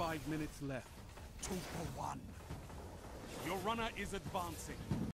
5 minutes left. 2 for 1. Your runner is advancing.